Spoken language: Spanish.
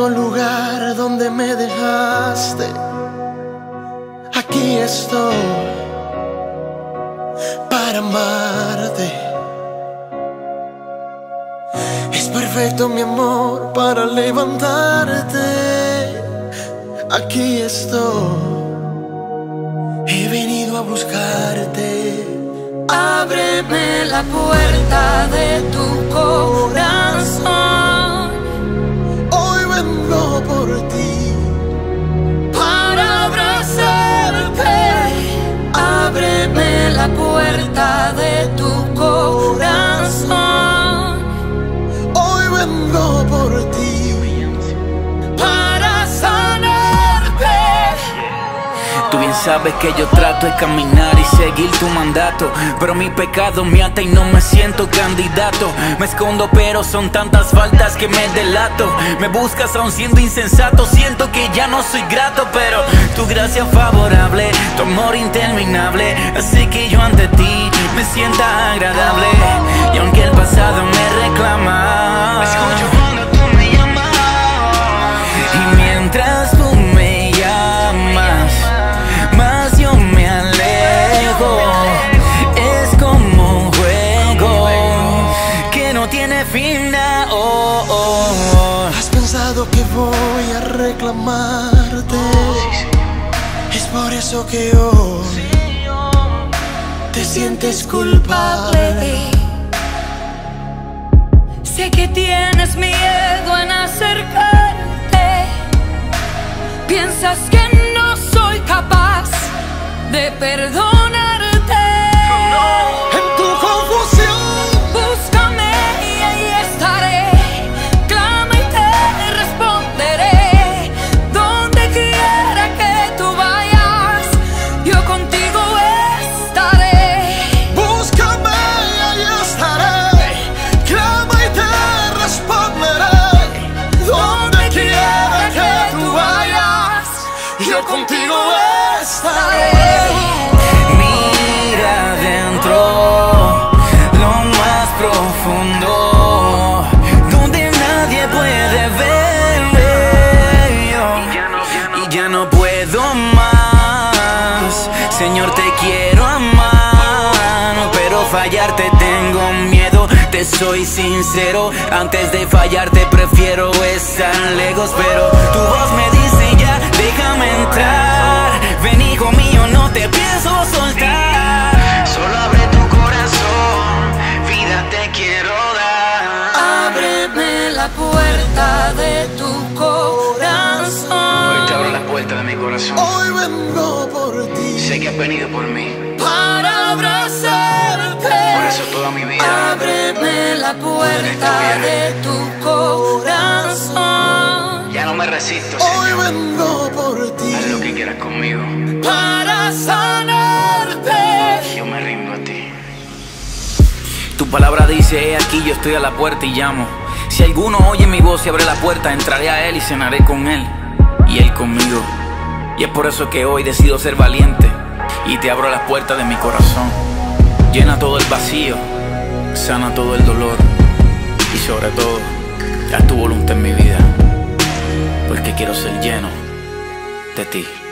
único lugar donde me dejaste. Aquí estoy para amarte. Es perfecto mi amor para levantarte. Aquí estoy, he venido a buscarte. Ábreme la puerta de tu corazón. Hoy vengo por ti para abrazarte. Ábreme la puerta de tu corazón. Hoy vengo por ti para sanarte. Tú bien sabes que yo trato de caminar y seguir tu mandato, pero mi pecado me ata y no me siento candidato. Me escondo pero son tantas faltas que me delato. Me buscas aún siendo insensato, siento que ya no soy grato. Pero tu gracia favorable, tu amor interminable, así que yo ante ti me sienta agradable. Y aunque el pasado me reclama, me escucho cuando tú me llamas. Y mientras tú me llamas, más yo me alejo. Es como un juego que no tiene fin. Has pensado que voy a reclamarte. Es por eso que hoy te sientes culpable. Sé que tienes miedo en acercarte. Piensas que no soy capaz de perdonarte. En tu confusión, búscame y ahí estaré. Clama y te responderé. Donde quiera que tú vayas, yo contigo estaré. búscame y ahí estaré. Clama y te responderé. Donde quiera que tú vayas, yo contigo estaré. Mira adentro, lo más profundo, donde nadie puede verme. Y ya no puedo más. Señor, te quiero amar, pero fallarte tengo miedo. Te soy sincero, antes de fallarte prefiero estar lejos. Pero tu voz me dice ya, déjame entrar. Ven, hijo mío, no te pienso soltar. Solo abre tu corazón, vida te quiero dar. Ábreme la puerta de tu corazón. Hoy te abro la puerta de mi corazón. Hoy vengo por ti Sé que has venido por mí, para abrazarte. por eso toda mi vida. Ábreme la puerta de tu corazón. Ya no me resisto, Hoy Señor. vengo por ti Haz lo que quieras conmigo, Para sanarte. yo me rindo a ti. Tu palabra dice, he aquí yo estoy a la puerta y llamo. Si alguno oye mi voz y abre la puerta, entraré a él y cenaré con él, y él conmigo. Y es por eso que hoy decido ser valiente y te abro las puertas de mi corazón. Llena todo el vacío, sana todo el dolor, y sobre todo, haz tu voluntad en mi vida, porque quiero ser lleno de ti.